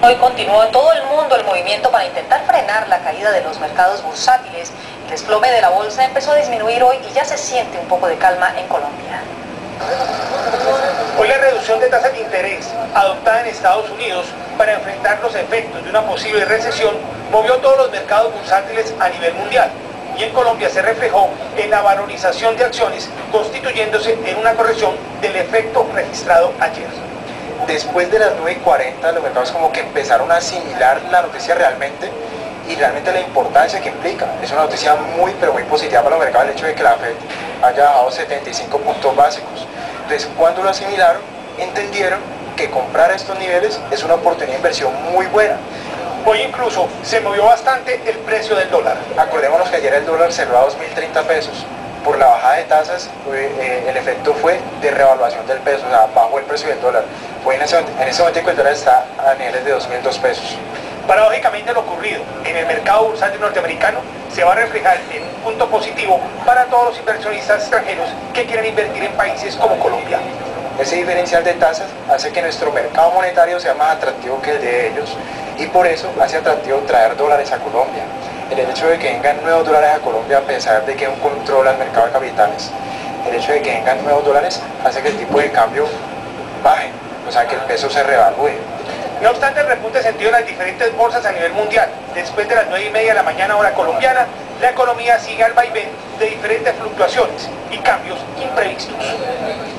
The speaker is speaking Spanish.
Hoy continuó en todo el mundo el movimiento para intentar frenar la caída de los mercados bursátiles. El desplome de la bolsa empezó a disminuir hoy y ya se siente un poco de calma en Colombia. Hoy la reducción de tasas de interés adoptada en Estados Unidos para enfrentar los efectos de una posible recesión movió todos los mercados bursátiles a nivel mundial y en Colombia se reflejó en la valorización de acciones, constituyéndose en una corrección del efecto registrado ayer. Después de las 9:40 los mercados como que empezaron a asimilar la noticia realmente y realmente la importancia que implica. Es una noticia muy pero muy positiva para los mercados el hecho de que la Fed haya bajado 75 puntos básicos. Entonces cuando lo asimilaron, entendieron que comprar a estos niveles es una oportunidad de inversión muy buena. Hoy incluso se movió bastante el precio del dólar. Acordémonos que ayer el dólar cerró a 2.030 pesos. Por la bajada de tasas, el efecto fue de revaluación del peso, o sea, bajó el precio del dólar. En ese momento el dólar está a niveles de 2.002 pesos. Paradójicamente lo ocurrido en el mercado bursátil norteamericano se va a reflejar en un punto positivo para todos los inversionistas extranjeros que quieren invertir en países como Colombia. Ese diferencial de tasas hace que nuestro mercado monetario sea más atractivo que el de ellos y por eso hace atractivo traer dólares a Colombia. El hecho de que vengan nuevos dólares a Colombia a pesar de que un controla el mercado de capitales, el hecho de que vengan nuevos dólares hace que el tipo de cambio baje, o sea que el peso se revalúe. No obstante el repunte sentido en las diferentes bolsas a nivel mundial, después de las 9:30 de la mañana hora colombiana, la economía sigue al vaivén de diferentes fluctuaciones y cambios imprevistos.